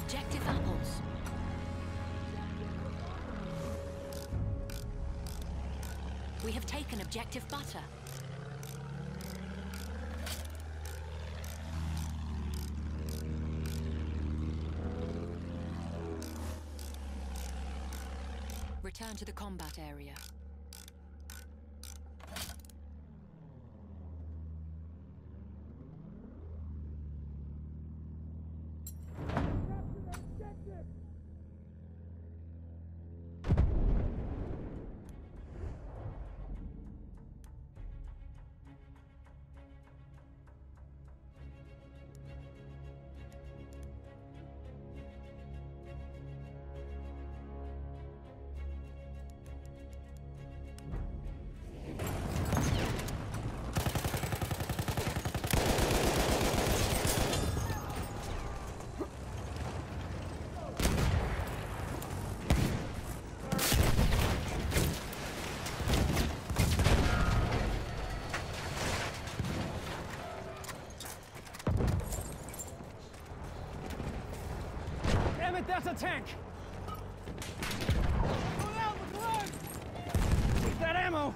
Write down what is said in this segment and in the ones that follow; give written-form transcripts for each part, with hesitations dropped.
objective apples. We have taken objective butter. Return to the combat area. That's a tank! Go down, look around! Take that ammo!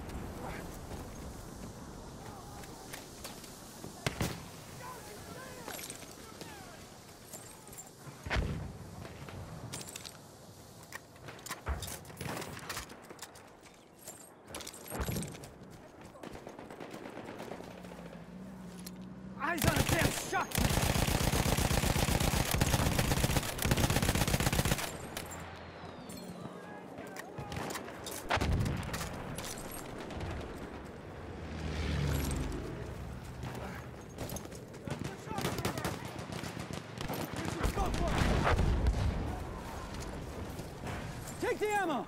Eyes on a damn shotgun! Take the ammo!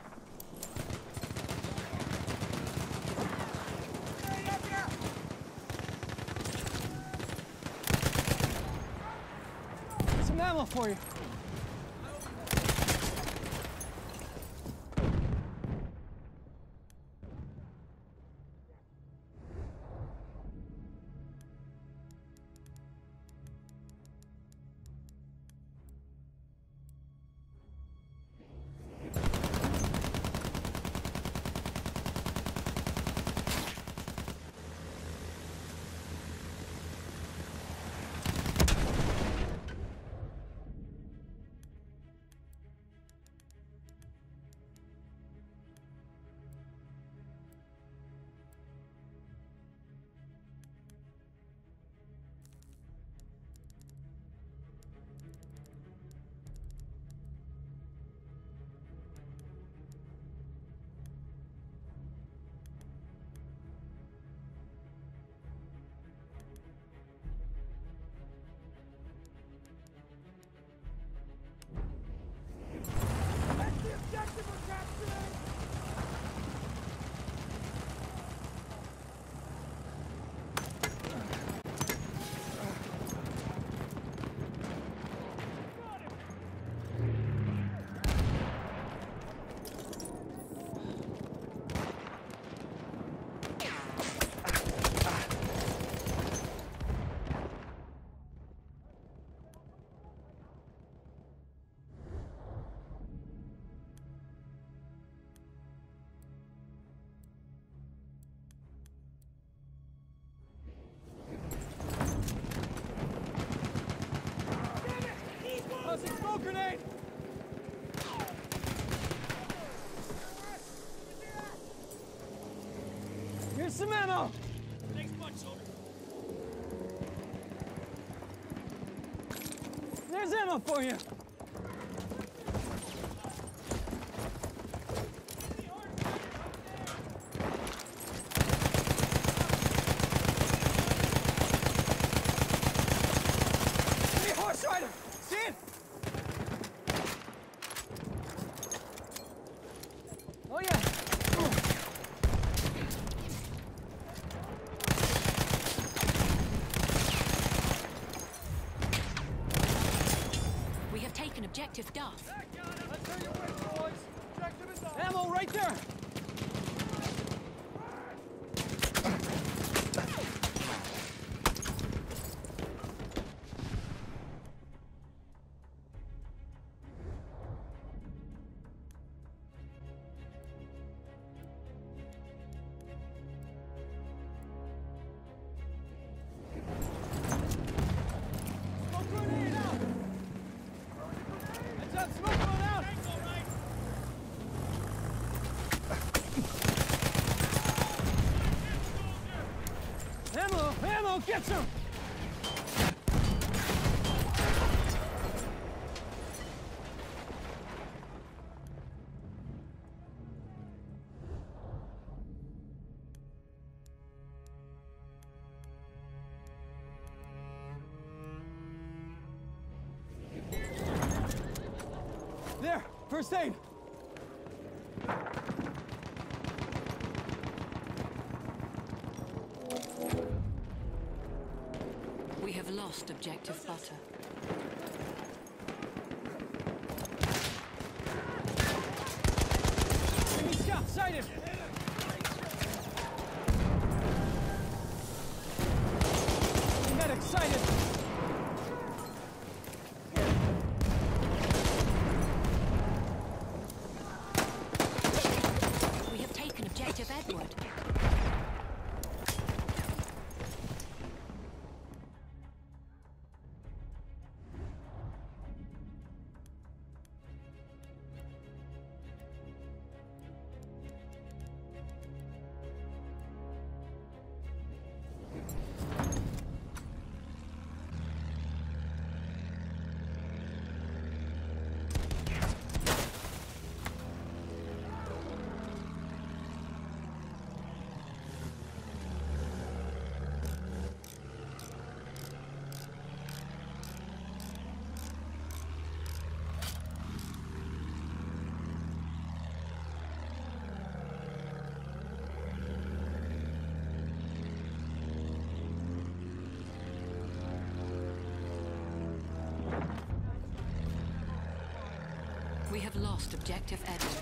Some ammo for you. Tossing smoke grenade! Here's some ammo! Thanks much, soldier. There's ammo for you! Hey, horse rider! See it? Oh yeah! We have taken objective Duff. Let's hear your wish, boys! Objective is on! Ammo right there! Ammo gets him! There! First aid! We have lost objective butter. Enemy scout sighted! Medic sighted! We have taken objective Edward. We have lost objective Edward.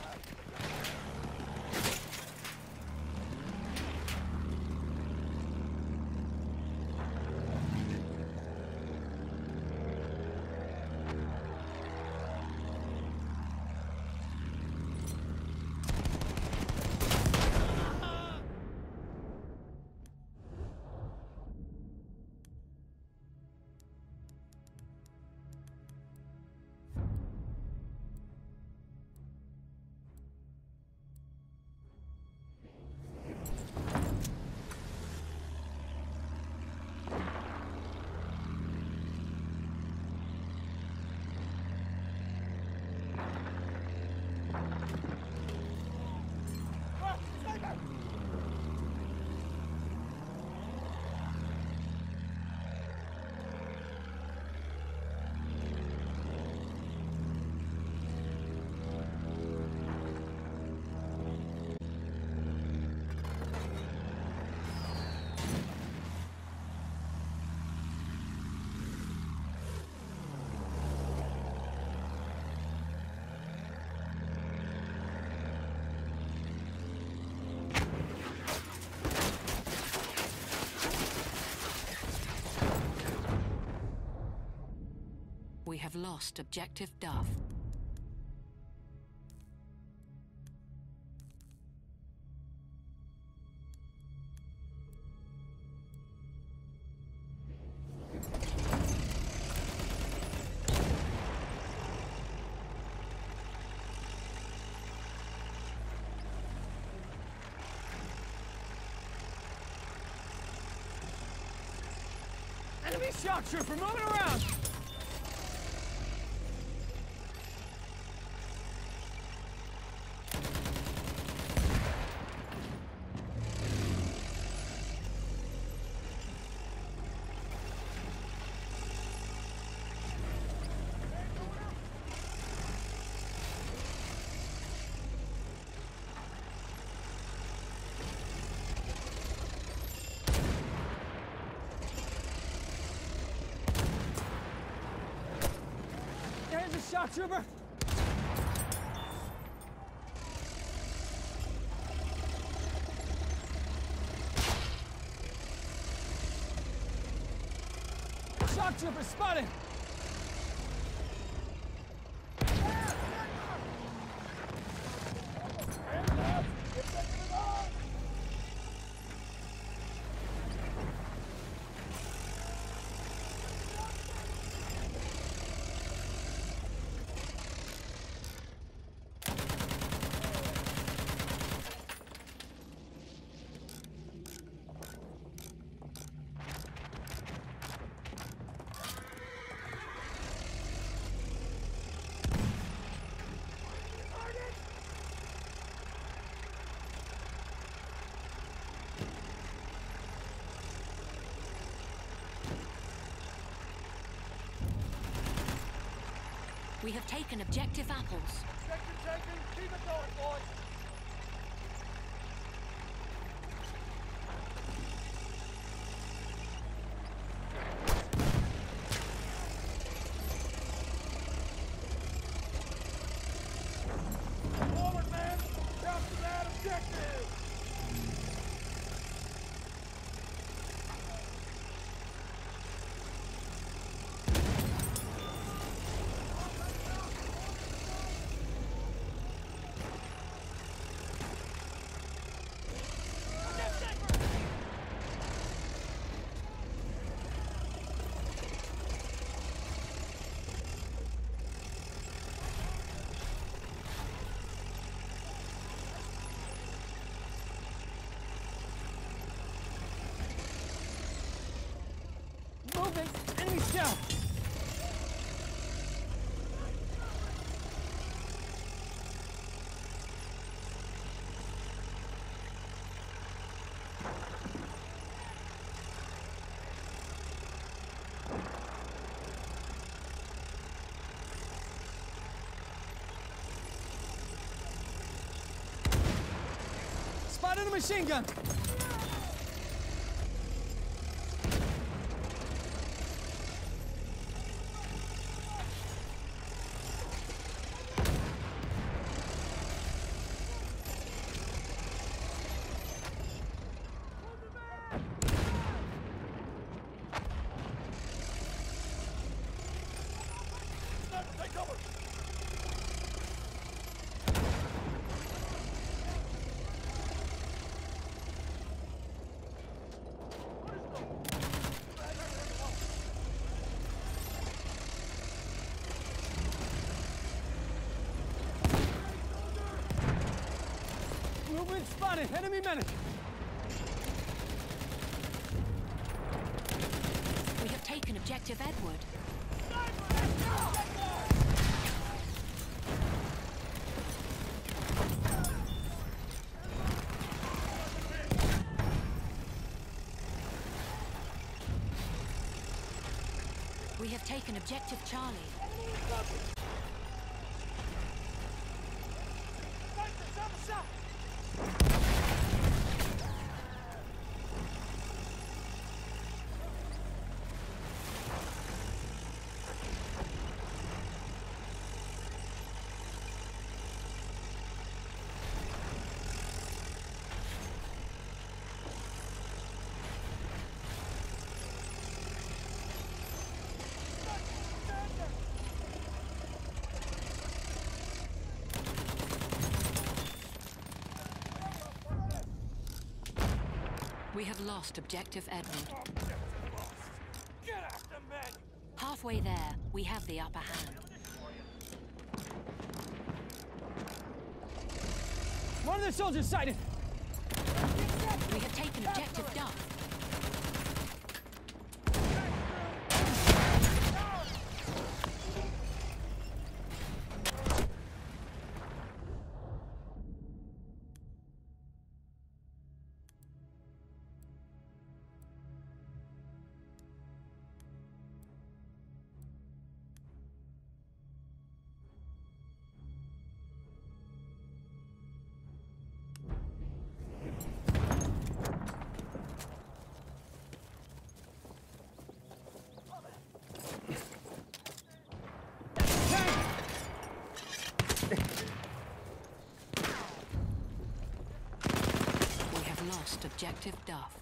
We have lost objective Duff. Enemy shock trooper moving around! There's a shock trooper! Shock trooper spotted! We have taken objective apples. Objective taken. Keep it going, boys. Forward, man. Capture that objective. Moving! Enemy shell! Spotted a machine gun! Take cover. Movement spotted! Enemy medic! We have taken objective Edward. We have taken objective Charlie. We have lost objective Edward. Get after men. Halfway there, we have the upper hand. One of the soldiers sighted! We have taken objective Duff. We have lost objective Duff.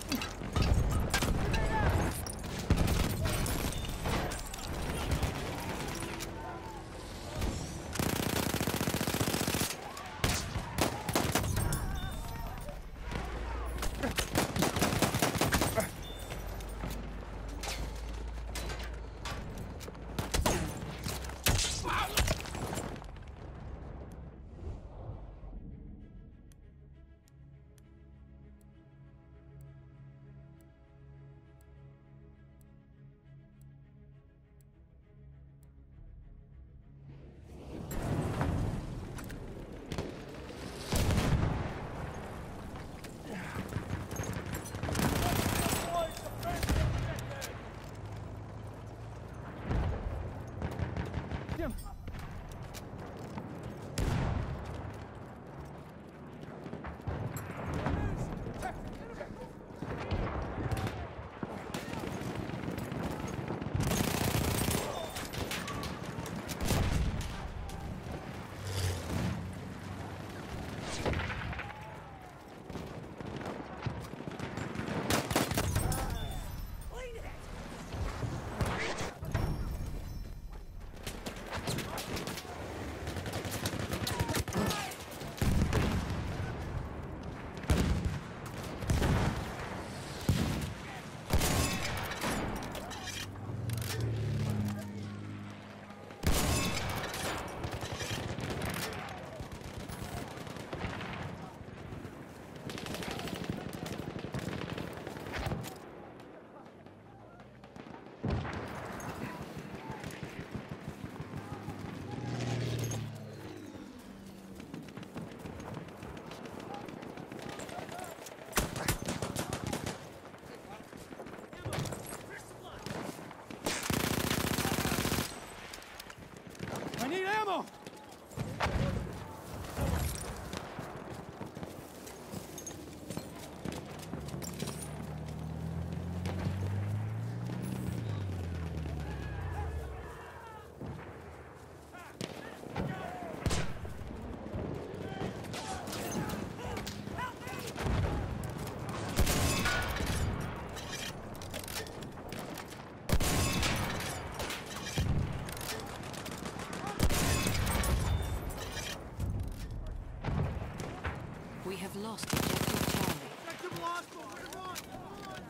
I need ammo! We have lost objective Charlie. Objective lost! Come on! Come on!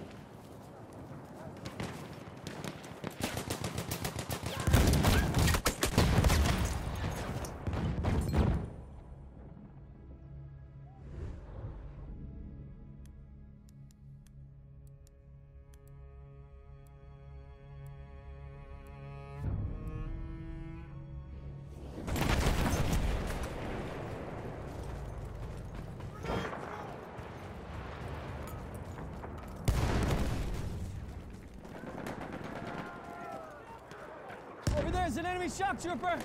Over there's an enemy shock trooper!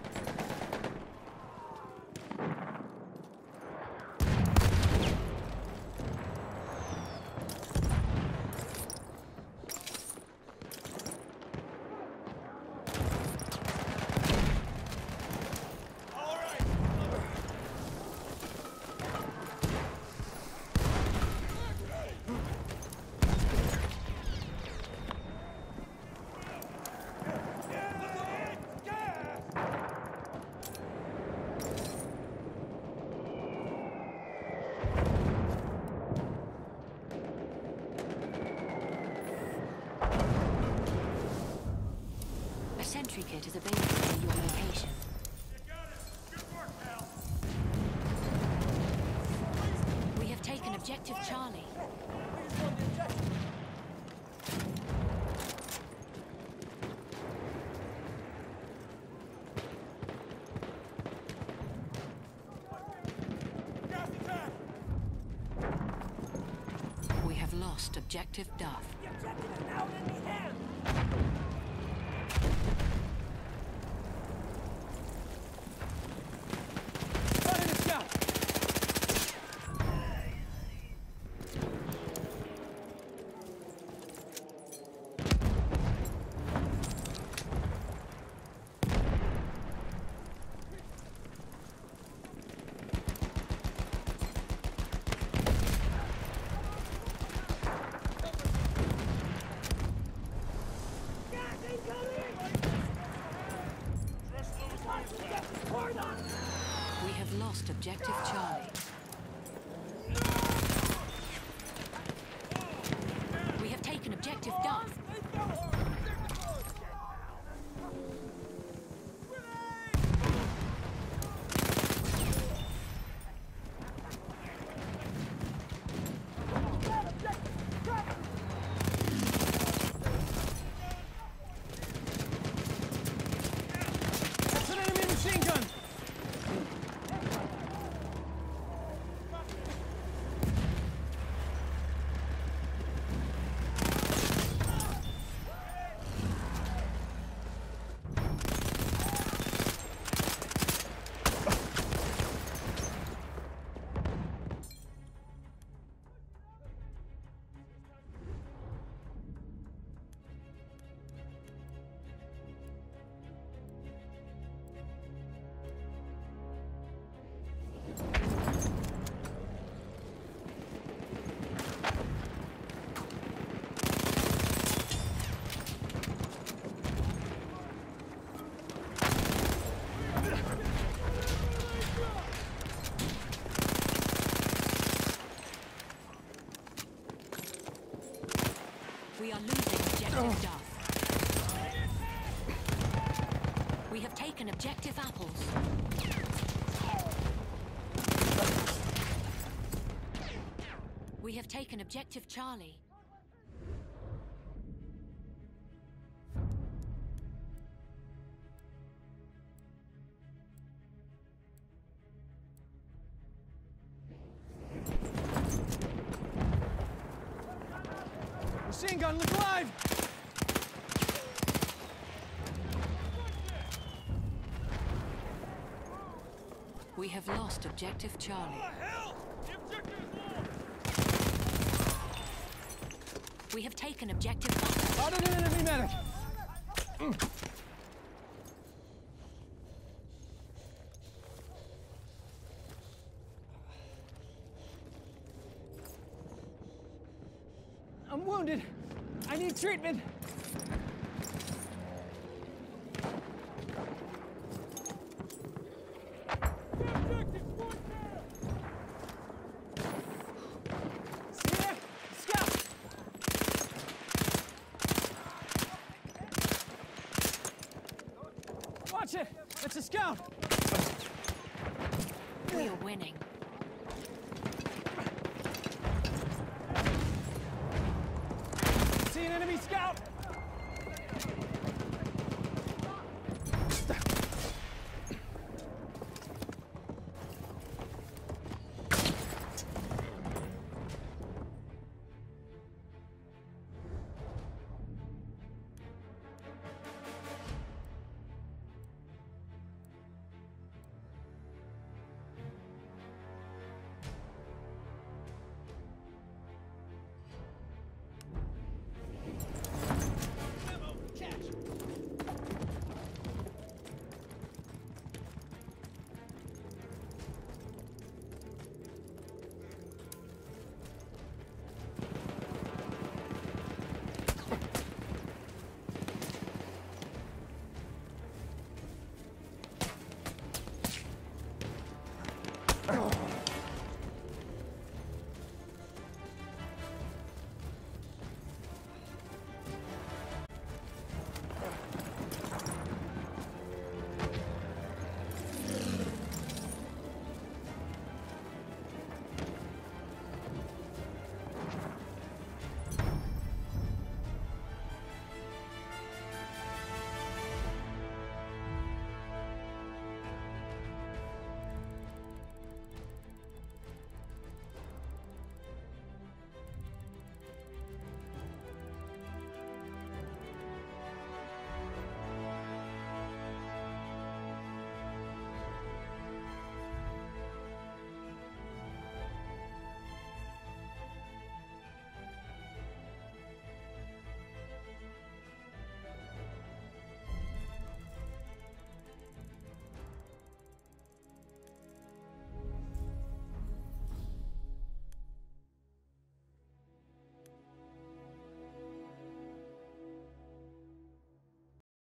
A sentry kit is available at your location. We have taken objective Charlie. We have lost objective Duff. The objective is now in the hands! Spotted a scout! objective Charlie. We have taken objective Duff. That's an enemy machine gun! We are losing objective Duff. We have taken objective Apples. We have taken objective Charlie. Machine gun, look alive! We have lost objective Charlie. We have taken objective Butter. Spotted an enemy medic! I'm wounded. I need treatment. See there? Scout! Watch it! It's a scout! We are winning.